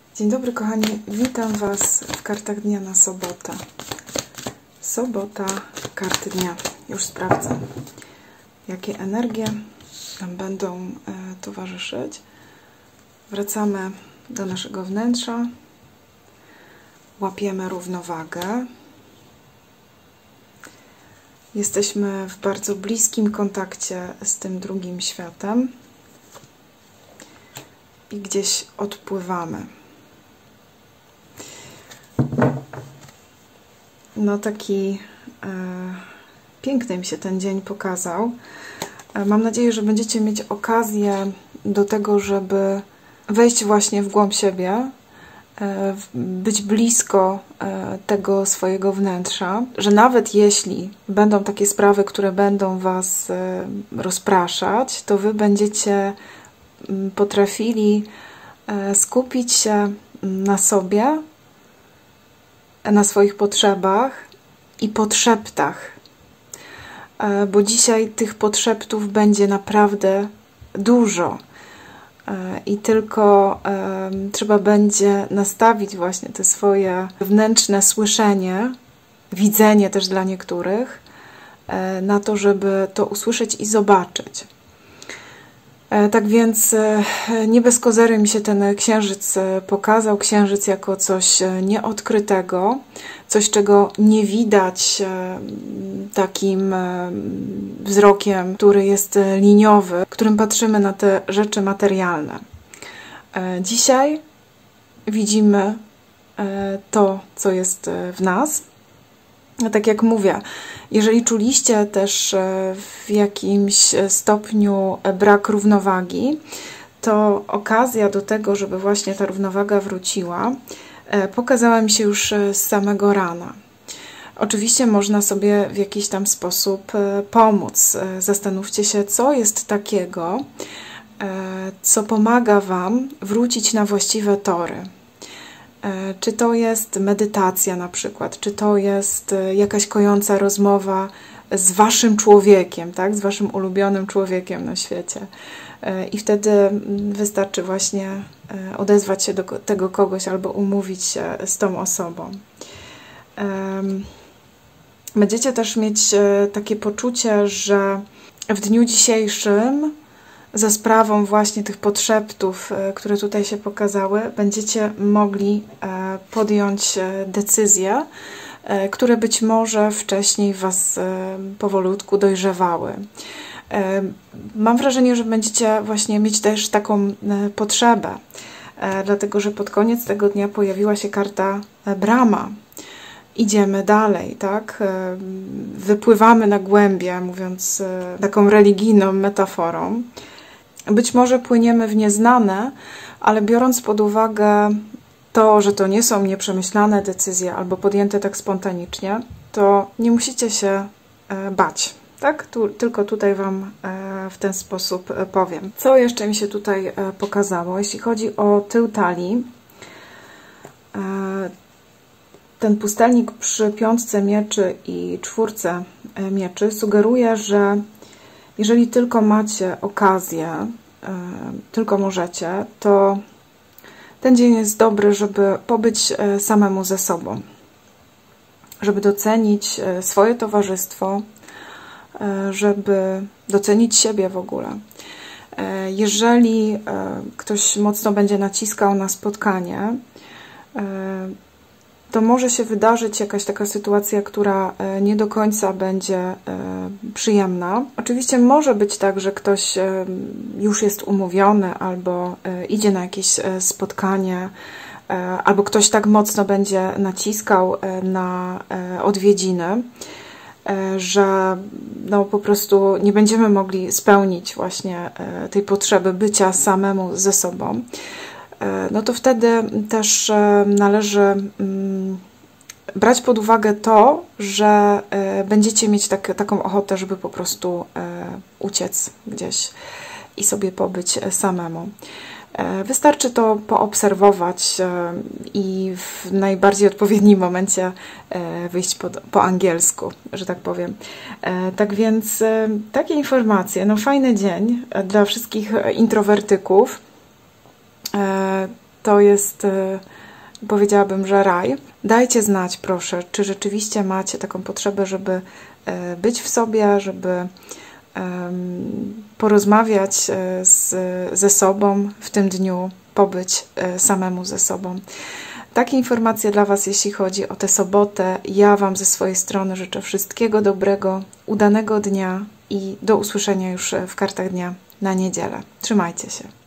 Dzień dobry kochani, witam Was w kartach dnia na sobotę. Sobota, karty dnia. Już sprawdzam, jakie energie nam będą towarzyszyć. Wracamy do naszego wnętrza. Łapiemy równowagę. Jesteśmy w bardzo bliskim kontakcie z tym drugim światem i gdzieś odpływamy. No taki piękny mi się ten dzień pokazał. Mam nadzieję, że będziecie mieć okazję do tego, żeby wejść właśnie w głąb siebie, być blisko tego swojego wnętrza, że nawet jeśli będą takie sprawy, które będą Was rozpraszać, to Wy będziecie potrafili skupić się na sobie, na swoich potrzebach i podszeptach, bo dzisiaj tych podszeptów będzie naprawdę dużo i tylko trzeba będzie nastawić właśnie te swoje wewnętrzne słyszenie, widzenie też dla niektórych, na to, żeby to usłyszeć i zobaczyć. Tak więc nie bez kozery mi się ten księżyc pokazał. Księżyc jako coś nieodkrytego, coś, czego nie widać takim wzrokiem, który jest liniowy, którym patrzymy na te rzeczy materialne. Dzisiaj widzimy to, co jest w nas. Tak jak mówię, jeżeli czuliście też w jakimś stopniu brak równowagi, to okazja do tego, żeby właśnie ta równowaga wróciła, pokazała mi się już z samego rana. Oczywiście można sobie w jakiś tam sposób pomóc. Zastanówcie się, co jest takiego, co pomaga Wam wrócić na właściwe tory. Czy to jest medytacja na przykład, czy to jest jakaś kojąca rozmowa z Waszym człowiekiem, tak? Z Waszym ulubionym człowiekiem na świecie. I wtedy wystarczy właśnie odezwać się do tego kogoś albo umówić się z tą osobą. Będziecie też mieć takie poczucie, że w dniu dzisiejszym za sprawą właśnie tych podszeptów, które tutaj się pokazały, będziecie mogli podjąć decyzje, które być może wcześniej Was powolutku dojrzewały. Mam wrażenie, że będziecie właśnie mieć też taką potrzebę, dlatego że pod koniec tego dnia pojawiła się karta Brahma. Idziemy dalej, tak? Wypływamy na głębie, mówiąc taką religijną metaforą. Być może płyniemy w nieznane, ale biorąc pod uwagę to, że to nie są nieprzemyślane decyzje albo podjęte tak spontanicznie, to nie musicie się bać. Tak? Tylko tutaj Wam w ten sposób powiem. Co jeszcze mi się tutaj pokazało? Jeśli chodzi o tył talii, ten pustelnik przy piątce mieczy i czwórce mieczy sugeruje, że jeżeli tylko macie okazję, tylko możecie, to ten dzień jest dobry, żeby pobyć samemu ze sobą, żeby docenić swoje towarzystwo, żeby docenić siebie w ogóle. Jeżeli ktoś mocno będzie naciskał na spotkanie, to może się wydarzyć jakaś taka sytuacja, która nie do końca będzie przyjemna. Oczywiście może być tak, że ktoś już jest umówiony albo idzie na jakieś spotkanie, albo ktoś tak mocno będzie naciskał na odwiedziny, że no, po prostu nie będziemy mogli spełnić właśnie tej potrzeby bycia samemu ze sobą. No to wtedy też należy brać pod uwagę to, że będziecie mieć taką ochotę, żeby po prostu uciec gdzieś i sobie pobyć samemu. Wystarczy to poobserwować i w najbardziej odpowiednim momencie wyjść po angielsku, że tak powiem. Tak więc takie informacje. No fajny dzień dla wszystkich introwertyków. to jest, powiedziałabym, że raj. Dajcie znać, proszę, czy rzeczywiście macie taką potrzebę, żeby być w sobie, żeby porozmawiać ze sobą w tym dniu, pobyć samemu ze sobą. Takie informacje dla Was, jeśli chodzi o tę sobotę. Ja Wam ze swojej strony życzę wszystkiego dobrego, udanego dnia i do usłyszenia już w kartach dnia na niedzielę. Trzymajcie się.